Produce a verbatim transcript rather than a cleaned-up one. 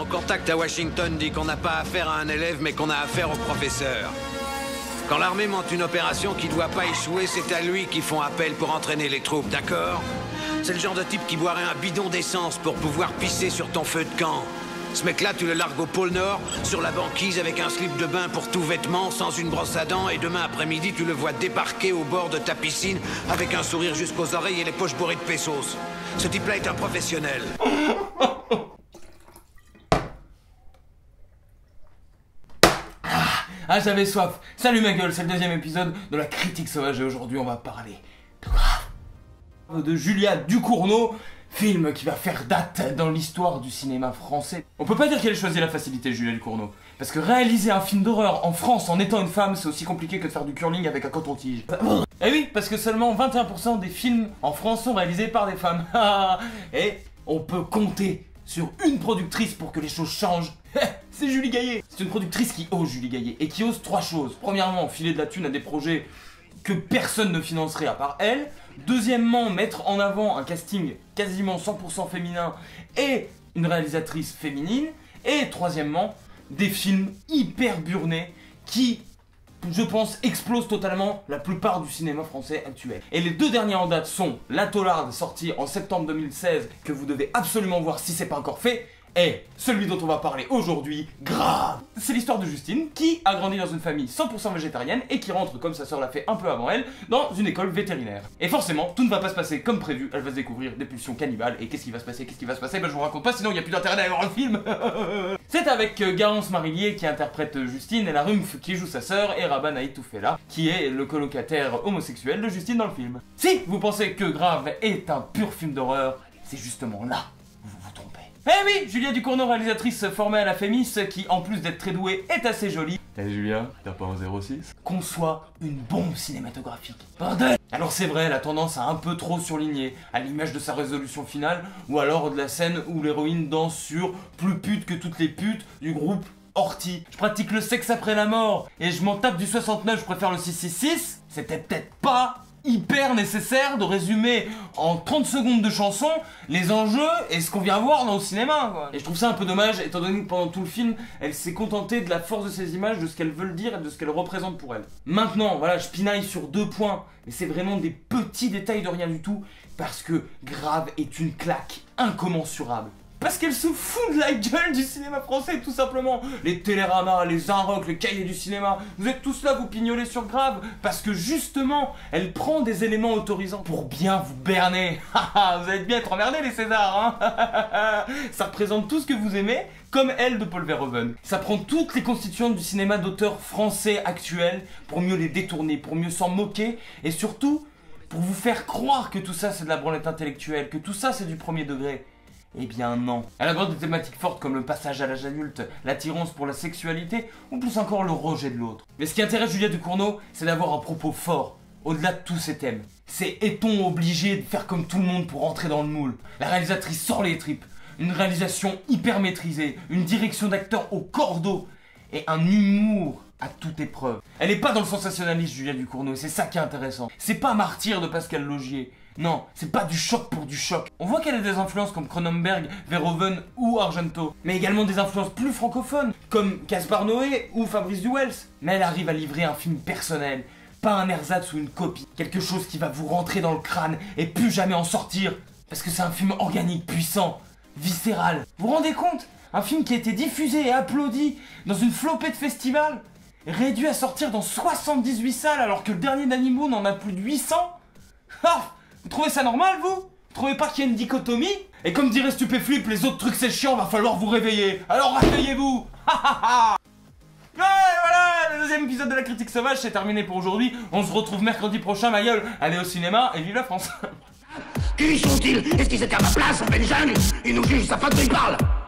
contact à Washington dit qu'on n'a pas affaire à un élève, mais qu'on a affaire au professeur. Quand l'armée monte une opération qui doit pas échouer, c'est à lui qu'ils font appel pour entraîner les troupes, d'accord? C'est le genre de type qui boirait un bidon d'essence pour pouvoir pisser sur ton feu de camp. Ce mec-là, tu le largues au pôle Nord, sur la banquise avec un slip de bain pour tout vêtement, sans une brosse à dents, et demain après-midi, tu le vois débarquer au bord de ta piscine avec un sourire jusqu'aux oreilles et les poches bourrées de pesos. Ce type-là est un professionnel. Ah, j'avais soif. Salut ma gueule, c'est le deuxième épisode de la critique sauvage et aujourd'hui on va parler de Grave, de Julia Ducournau, film qui va faire date dans l'histoire du cinéma français. On peut pas dire qu'elle ait choisi la facilité, Julia Ducournau, parce que réaliser un film d'horreur en France en étant une femme, c'est aussi compliqué que de faire du curling avec un coton-tige. Et oui, parce que seulement vingt et un pour cent des films en France sont réalisés par des femmes. Et on peut compter sur une productrice pour que les choses changent. C'est Julie Gaillet. C'est une productrice qui ose, Julie Gaillet, et qui ose trois choses. Premièrement, filer de la thune à des projets que personne ne financerait à part elle. Deuxièmement, mettre en avant un casting quasiment cent pour cent féminin et une réalisatrice féminine. Et troisièmement, des films hyper burnés qui, je pense, explosent totalement la plupart du cinéma français actuel. Et les deux derniers en date sont La Taularde, sorti en septembre deux mille seize, que vous devez absolument voir si c'est pas encore fait, et celui dont on va parler aujourd'hui, Grave. C'est l'histoire de Justine, qui a grandi dans une famille cent pour cent végétarienne et qui rentre, comme sa sœur l'a fait un peu avant elle, dans une école vétérinaire. Et forcément, tout ne va pas se passer comme prévu, elle va se découvrir des pulsions cannibales, et qu'est-ce qui va se passer, qu'est-ce qui va se passer, ben je vous raconte pas, sinon il n'y a plus d'intérêt d'aller voir le film. C'est avec euh, Garance Marillier qui interprète euh, Justine, et la Rumpf qui joue sa sœur, et Rabat Naïtoufela, qui est le colocataire homosexuel de Justine dans le film. Si vous pensez que Grave est un pur film d'horreur, c'est justement là où vous vous trompez. Eh oui, Julia Ducournau, réalisatrice formée à la Fémis, qui en plus d'être très douée, est assez jolie. Eh Julia, t'as pas un zéro six? Conçoit une bombe cinématographique. Bordel! Alors c'est vrai, elle a tendance à un peu trop surligner, à l'image de sa résolution finale, ou alors de la scène où l'héroïne danse sur plus pute que toutes les putes du groupe Horty. Je pratique le sexe après la mort, et je m'en tape du soixante-neuf, je préfère le six six six. C'était peut-être pas hyper nécessaire de résumer en trente secondes de chanson les enjeux et ce qu'on vient voir dans le cinéma, quoi. Et je trouve ça un peu dommage, étant donné que pendant tout le film, elle s'est contentée de la force de ses images, de ce qu'elles veulent dire et de ce qu'elles représentent pour elle. Maintenant, voilà, je pinaille sur deux points, mais c'est vraiment des petits détails de rien du tout, parce que Grave est une claque incommensurable. Parce qu'elle se fout de la gueule du cinéma français, tout simplement. Les téléramas, les Inrocks, les cahiers du cinéma, vous êtes tous là, vous pignolez sur Grave, parce que justement, elle prend des éléments autorisants pour bien vous berner. Vous allez bien être emmerdés les Césars, hein. Ça représente tout ce que vous aimez, comme elle de Paul Verhoeven. Ça prend toutes les constituantes du cinéma d'auteur français actuel pour mieux les détourner, pour mieux s'en moquer, et surtout, pour vous faire croire que tout ça c'est de la branlette intellectuelle, que tout ça c'est du premier degré. Eh bien non. Elle aborde des thématiques fortes comme le passage à l'âge adulte, l'attirance pour la sexualité, ou plus encore le rejet de l'autre. Mais ce qui intéresse Julia Ducournau, c'est d'avoir un propos fort, au-delà de tous ces thèmes. C'est est-on obligé de faire comme tout le monde pour entrer dans le moule? La réalisatrice sort les tripes, une réalisation hyper maîtrisée, une direction d'acteur au cordeau, et un humour à toute épreuve. Elle est pas dans le sensationnalisme, Julia Ducournau, et c'est ça qui est intéressant. C'est pas Martyr de Pascal Laugier. Non, c'est pas du choc pour du choc. On voit qu'elle a des influences comme Cronenberg, Verhoeven ou Argento, mais également des influences plus francophones, comme Gaspard Noé ou Fabrice Duwels. Mais elle arrive à livrer un film personnel, pas un ersatz ou une copie. Quelque chose qui va vous rentrer dans le crâne et plus jamais en sortir. Parce que c'est un film organique, puissant, viscéral. Vous vous rendez compte? Un film qui a été diffusé et applaudi dans une flopée de festivals, réduit à sortir dans soixante-dix-huit salles alors que le dernier Danny Boone en a plus de huit cents. Ah, vous trouvez ça normal, vous? Vous trouvez pas qu'il y a une dichotomie? Et comme dirait Stupéflip, les autres trucs c'est chiant, va falloir vous réveiller. Alors réveillez-vous. Ouais, voilà, le deuxième épisode de la critique sauvage c'est terminé pour aujourd'hui. On se retrouve mercredi prochain, ma gueule. Allez au cinéma et vive la France. Qui sont-ils? Est-ce qu'ils étaient à ma place en pleine jungle? Ils nous jugent sa faute de ils parlent.